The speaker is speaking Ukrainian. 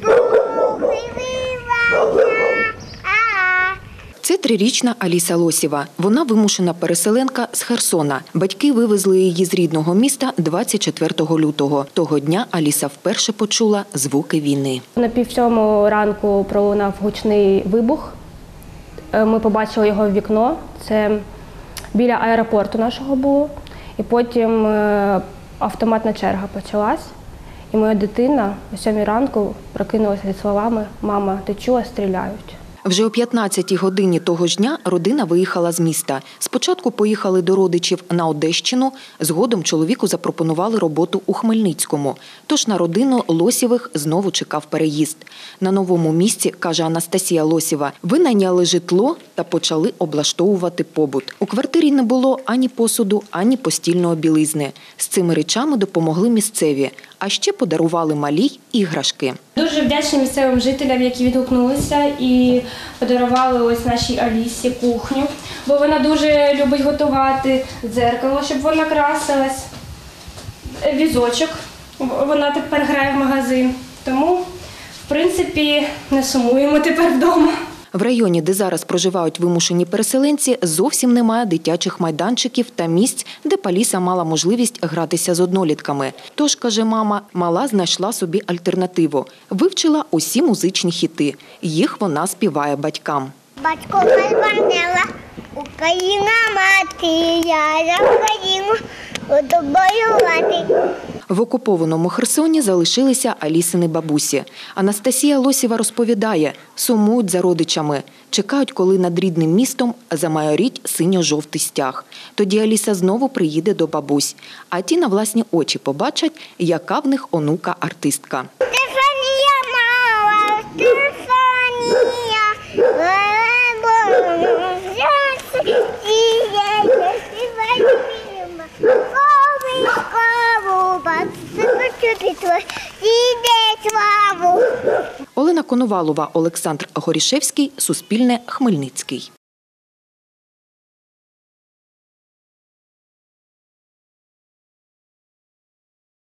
Це 3-річна Аліса Лосєва. Вона вимушена переселенка з Херсона. Батьки вивезли її з рідного міста 24 лютого. Того дня Аліса вперше почула звуки війни. На 6:30 ранку пролунав гучний вибух. Ми побачили його в вікно. Це біля аеропорту нашого було. І потім автоматна черга почалась. І моя дитина о 7 ранку прокинулася зі словами «Мама, ти чула, стріляють». Вже о 15-й годині того ж дня родина виїхала з міста. Спочатку поїхали до родичів на Одещину, згодом чоловіку запропонували роботу у Хмельницькому. Тож на родину Лосєвих знову чекав переїзд. На новому місці, каже Анастасія Лосєва, винайняли житло та почали облаштовувати побут. У квартирі не було ані посуду, ані постільної білизни. З цими речами допомогли місцеві, а ще подарували малій іграшки. Дуже вдячні місцевим жителям, які відгукнулися і подарували ось нашій Алісі кухню, бо вона дуже любить готувати, дзеркало, щоб вона красилась, візочок, вона тепер грає в магазин, тому, в принципі, не сумуємо тепер вдома. В районі, де зараз проживають вимушені переселенці, зовсім немає дитячих майданчиків та місць, де б Аліса мала можливість гратися з однолітками. Тож, каже мама, мала знайшла собі альтернативу. Вивчила усі музичні хіти. Їх вона співає батькам. Батько позвонила, Україна мати, я за Україну буду воювати. В окупованому Херсоні залишилися Алісини бабусі. Анастасія Лосєва розповідає, сумують за родичами. Чекають, коли над рідним містом замайорить синьо-жовтий стяг. Тоді Аліса знову приїде до бабусь. А ті на власні очі побачать, яка в них онука-артистка. Стефанія мала, Стефанія, Олена Коновалова, Олександр Горішевський, Суспільне, Хмельницький.